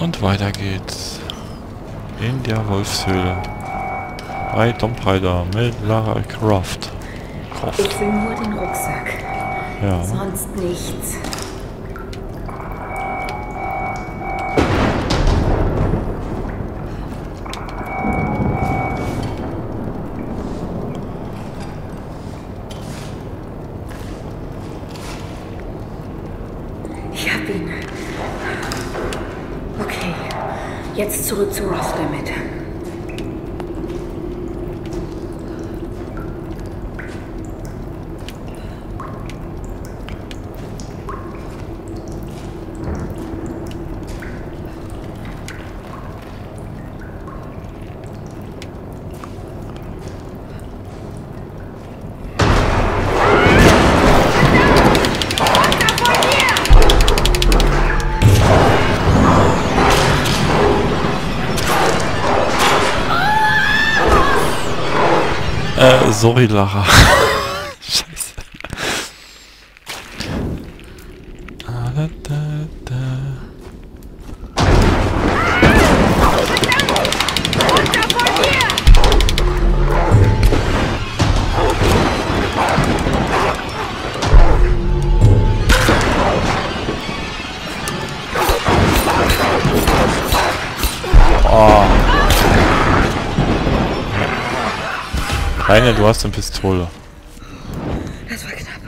Und weiter geht's. In der Wolfshöhle. Bei Tomb Raider mit Lara Croft. Ich will nur den Rucksack. Ja. Sonst nichts. Ich hab ihn. Okay, jetzt zurück zu Roth damit. Sorry, Lara. Scheiße. Oh. Rainer, du hast eine Pistole. Das war knapp.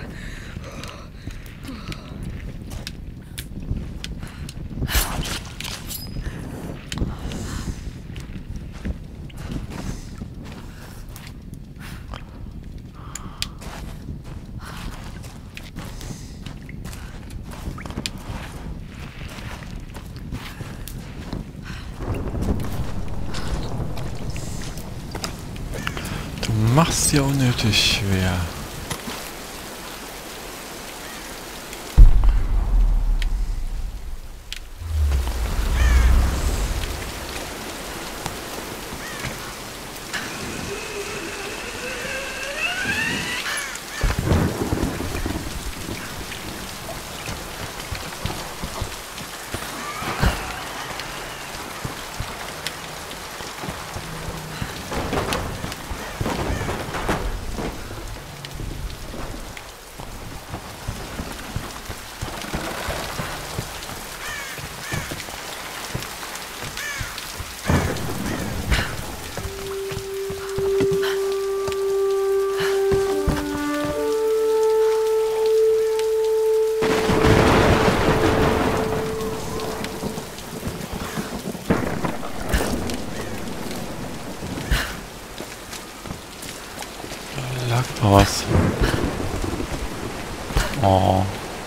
Du machst ja unnötig schwer. Lag da was. Oh.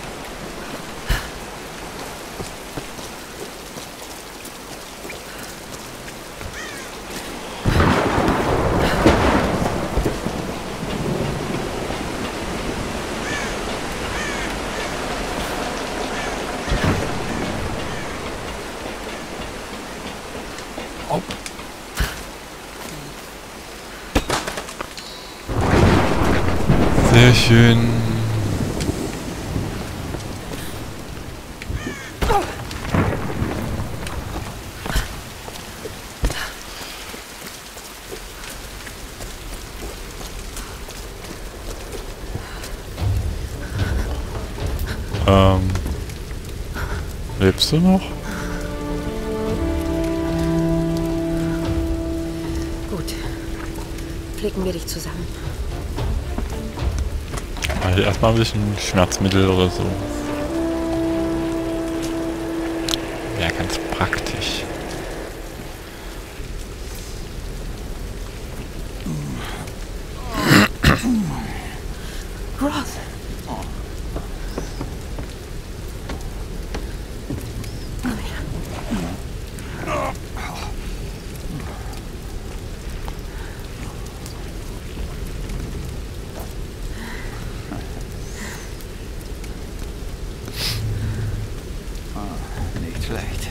Oh. Sehr schön. Lebst du noch? Gut. Flicken wir dich zusammen. Also erstmal ein bisschen Schmerzmittel oder so. Ja, ganz praktisch. Roth! Nicht schlecht.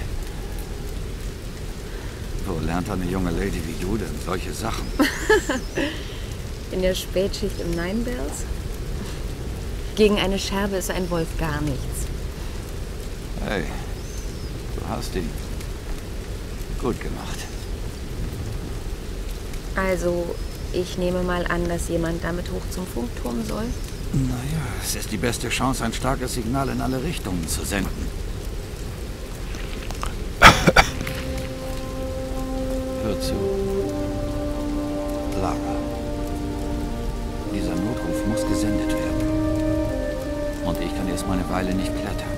Wo lernt eine junge Lady wie du denn solche Sachen? In der Spätschicht im Nine Bells? Gegen eine Scherbe ist ein Wolf gar nichts. Hey, du hast ihn. Gut gemacht. Also, ich nehme mal an, dass jemand damit hoch zum Funkturm soll. Naja, es ist die beste Chance, ein starkes Signal in alle Richtungen zu senden. Hör zu. Lara. Dieser Notruf muss gesendet werden. Und ich kann erst mal eine Weile nicht klettern.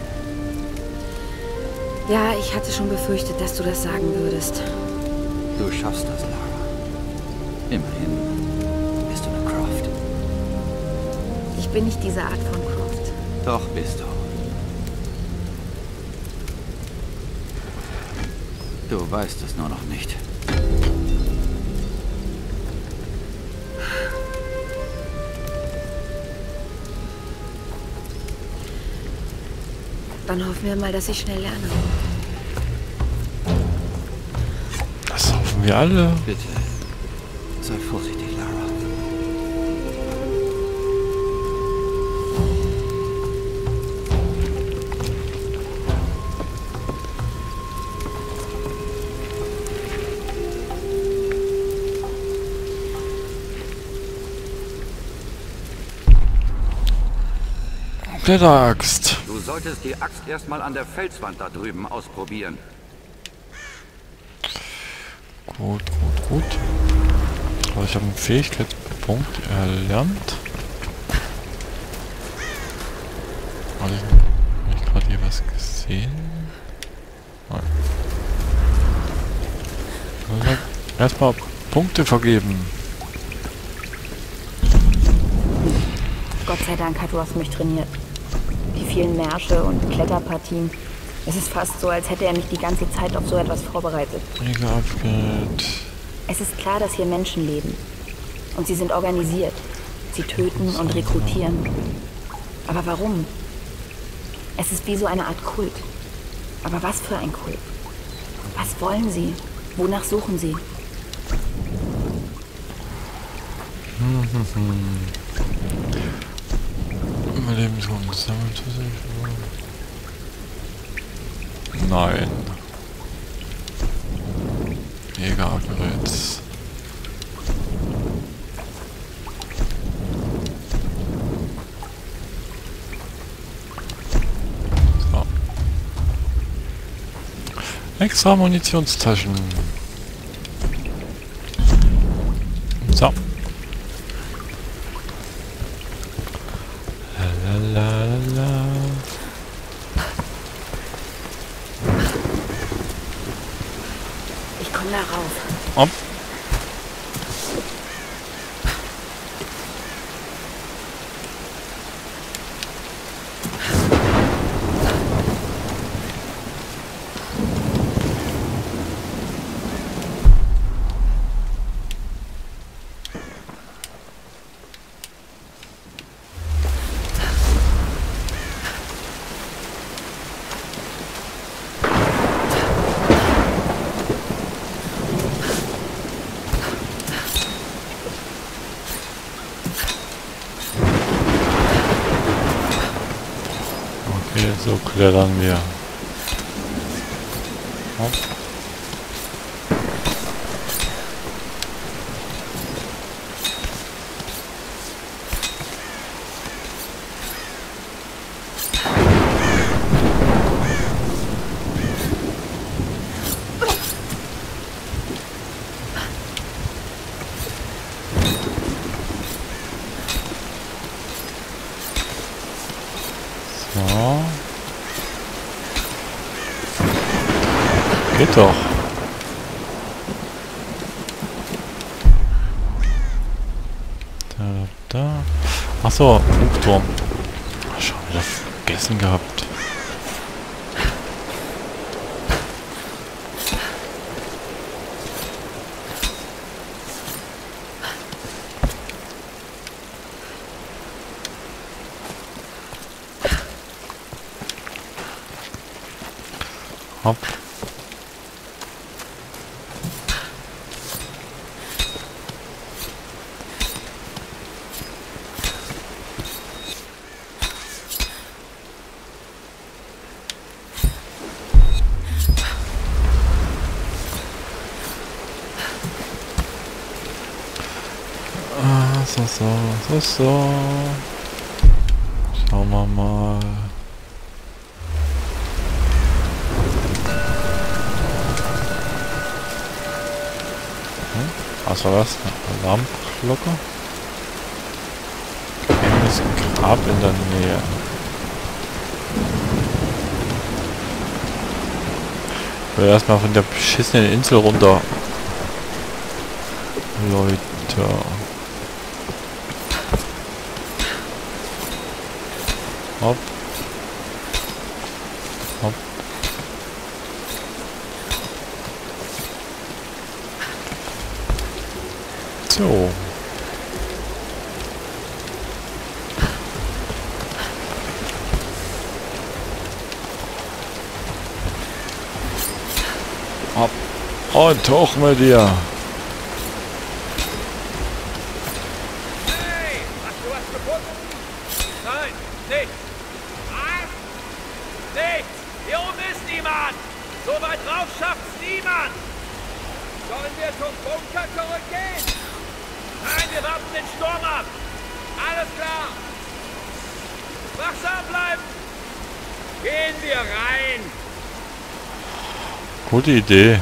Ja, ich hatte schon befürchtet, dass du das sagen würdest. Du schaffst das, Lara. Immerhin bist du eine Croft. Ich bin nicht diese Art von Croft. Doch bist du. Du weißt es nur noch nicht. Dann hoffen wir mal, dass ich schnell lerne. Das hoffen wir alle. Bitte, sei vorsichtig, Lara. Kletteraxt. Du solltest die Axt erstmal an der Felswand da drüben ausprobieren. Gut. Also ich habe einen Fähigkeitspunkt erlernt. Habe ich gerade hier was gesehen? Nein. Also erstmal Punkte vergeben. Gott sei Dank hat Roth mich trainiert. Die vielen Märsche und Kletterpartien. Es ist fast so, als hätte er mich die ganze Zeit auf so etwas vorbereitet. Upgrade. Es ist klar, dass hier Menschen leben. Und sie sind organisiert. Sie töten und rekrutieren. Aber warum? Es ist wie so eine Art Kult. Aber was für ein Kult? Was wollen sie? Wonach suchen sie? Überlebensgrund sammelt sich. Nein. Jäger-Upgrades. So. Extra Munitionstaschen. So. Lalalala. Ich komme da rauf. Ob. Okay, so klettern wir. Hopp. So. Geht doch. Da. Ach so, Funkturm. Schon wieder vergessen gehabt. Hopp. So. Schauen wir mal. Was war das? Eine Alarmglocke? Geheimes Grab in der Nähe. Ich will erstmal von der beschissenen Insel runter. Leute. Hopp. Hopp. So. Hopp. Und hoch mit dir. Hey, hast du was gefunden? Nein, nichts. Was? Nichts. Hier oben ist niemand. So weit rauf schafft's niemand. Sollen wir zum Bunker zurückgehen? Nein, wir warten den Sturm ab. Alles klar. Wachsam bleiben. Gehen wir rein. Gute Idee.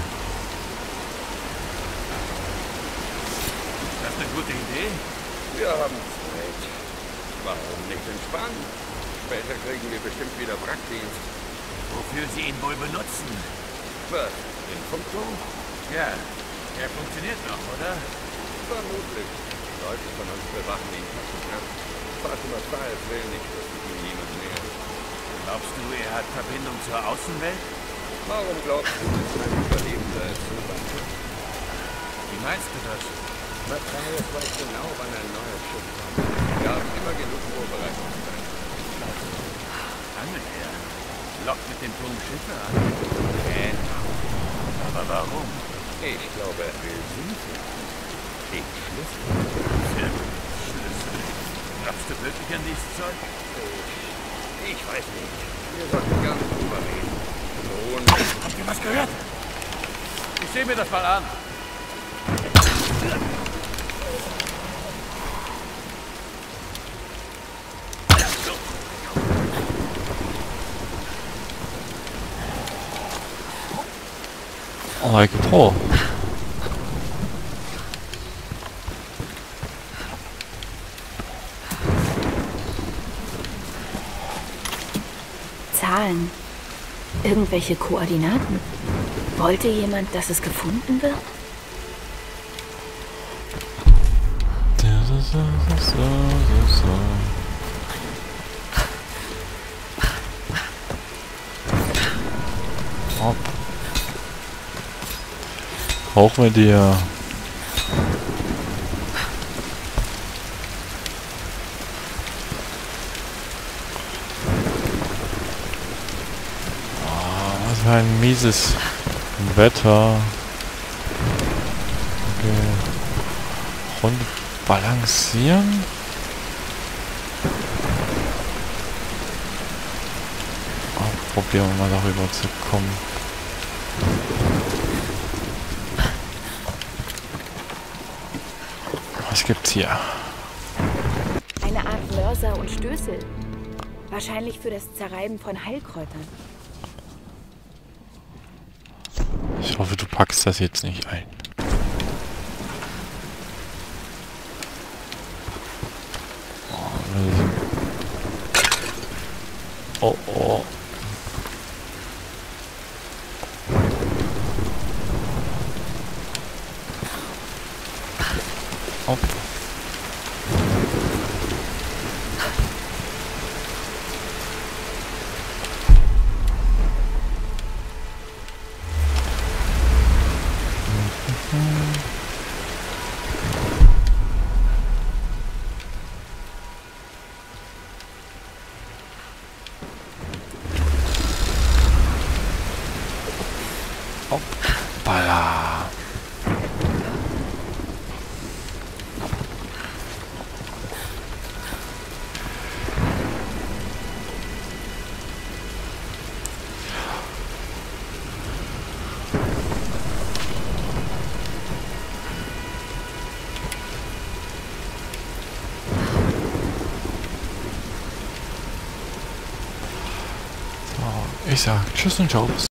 Das ist eine gute Idee. Wir haben Zeit. Warum nicht entspannen? Später kriegen wir bestimmt wieder Wrackdienst. Wofür Sie ihn wohl benutzen? Was? Den Funkturm? Ja, er funktioniert noch, oder? Vermutlich. Leute von uns bewachen ihn fast ab. Fatima Files will nicht, dass sich ihm jemand nähert. Glaubst du, er hat Verbindung zur Außenwelt? Warum glaubst du, dass mein Überlebender es so weit ist? Wie meinst du das? Matthias weiß genau, wann ein neues Schiff kommt. Wir haben immer genug Vorbereitungszeit. Angelt er? Lockt mit dem Turm Schiffe an? Aber warum? Ich glaube, er will sie finden. Den Schlüssel. Schlüssel. Glaubst du wirklich an dieses Zeug? Ich weiß nicht. Wir sollten gar nicht drüber reden. Und Habt ihr was gehört? Ich sehe mir das mal an. Like Paul. Zahlen. Irgendwelche Koordinaten. Wollte jemand, dass es gefunden wird? Hopp. Hoch mit dir. Was für ein mieses Wetter. Okay. Rund balancieren. Probieren wir mal darüber zu kommen. Was gibt's hier? Eine Art Mörser und Stößel. Wahrscheinlich für das Zerreiben von Heilkräutern. Ich hoffe, du packst das jetzt nicht ein. Oh, oh. Hopp. Hoppala. Ich sag Tschüss und Ciao.